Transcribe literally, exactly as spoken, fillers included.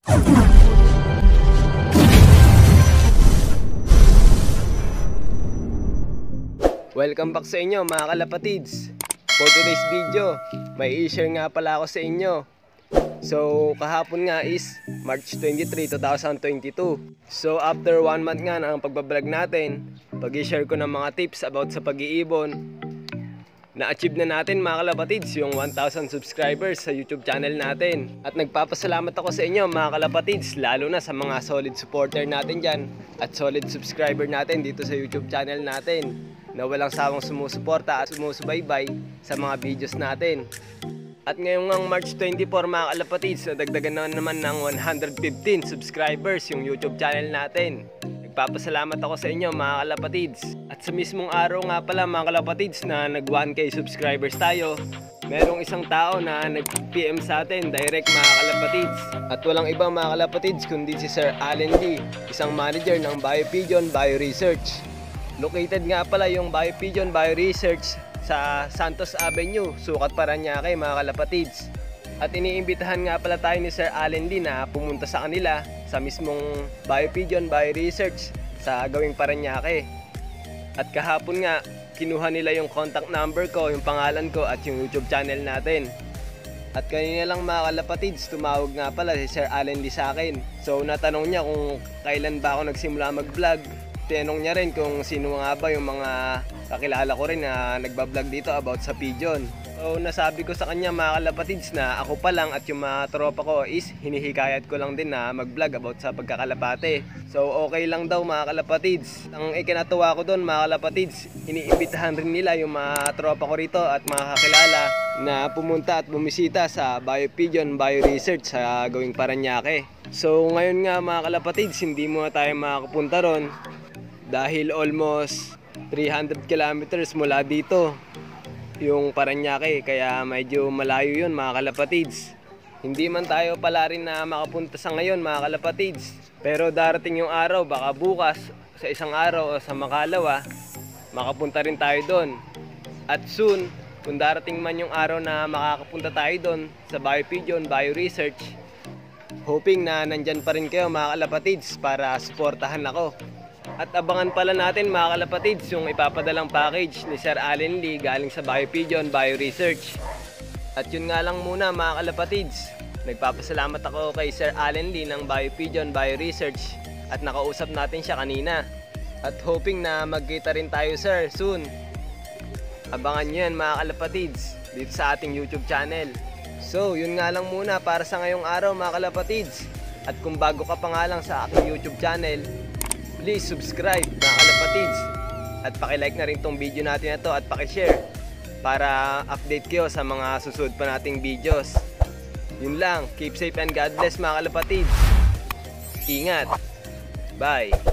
Welcome back sa inyo mga kalapatids. For today's video, may i-share nga pala ako sa inyo. So kahapon nga is March twenty-three, two thousand twenty-two. So after one month nga ng pagbablog natin, pag-i-share ko ng mga tips about sa pag-iibon. Na-achieve na natin mga kalapatids yung one thousand subscribers sa YouTube channel natin. At nagpapasalamat ako sa inyo mga kalapatids, lalo na sa mga solid supporter natin dyan at solid subscriber natin dito sa YouTube channel natin, na walang sawang sumusuporta at sumusubaybay sa mga videos natin. At ngayong ang March twenty-four mga kalapatids, nadagdagan na naman ng one hundred fifteen subscribers yung YouTube channel natin. Nagpapasalamat ako sa inyo mga kalapatids. At sa mismong araw nga pala mga kalapatids na nag one K subscribers tayo, merong isang tao na nag-P M sa atin direct mga kalapatids. At walang ibang mga kalapatids kundi si Sir Allen Lee, isang manager ng BioPigeon Bioresearch. Located nga pala yung BioPigeon Bioresearch sa Santos Avenue, Sukat, Parañaque mga kalapatids. At iniimbitahan nga pala tayo ni Sir Allen Lee na pumunta sa kanila sa mismong BioPigeon Bioresearch sa gawing Parañaque. At kahapon nga, kinuha nila yung contact number ko, yung pangalan ko at yung YouTube channel natin. At kanina lang mga kalapatids, tumawag nga pala si Sir Allen Lee sa akin. So natanong niya kung kailan ba ako nagsimula mag-vlog. Tinanong niya rin kung sino nga ba yung mga kakilala ko rin na nagbablog dito about sa pigeon. So nasabi ko sa kanya mga kalapatids na ako pa lang at yung mga tropa ko is hinihikayat ko lang din na mag-vlog about sa pagkakalapate. So okay lang daw mga kalapatids. Ang ikinatuwa ko doon mga kalapatids, iniimbitahan rin nila yung mga tropa ko rito at mga kakilala na pumunta at bumisita sa BioPigeon Bioresearch sa gawing Parañaque. So ngayon nga mga kalapatids, hindi muna tayo makakapunta ron dahil almost three hundred kilometers mula dito yung Parañaque, kaya medyo malayo yun mga kalapatids. Hindi man tayo pala rin na makapunta sa ngayon mga kalapatids, pero darating yung araw, baka bukas sa isang araw o sa makalawa makapunta rin tayo doon. At soon, kung darating man yung araw na makakapunta tayo doon sa BioPigeon Bioresearch, hoping na nandyan pa rin kayo mga kalapatids para suportahan ako. At abangan pala natin mga kalapatids yung ipapadalang package ni Sir Allen Lee galing sa BioPigeon Bioresearch. At yun nga lang muna mga kalapatids, nagpapasalamat ako kay Sir Allen Lee ng BioPigeon Bioresearch at nakausap natin siya kanina. At hoping na magkita rin tayo sir soon. Abangan nyo yan mga kalapatids dito sa ating YouTube channel. So yun nga lang muna para sa ngayong araw mga kalapatids. At kung bago ka pa nga lang sa aking YouTube channel, please subscribe mga kalapatids at pakilike na rin tong video natin na to at pakishare para update kayo sa mga susunod pa nating videos. Yun lang, keep safe and God bless mga kalapatids. Ingat. Bye.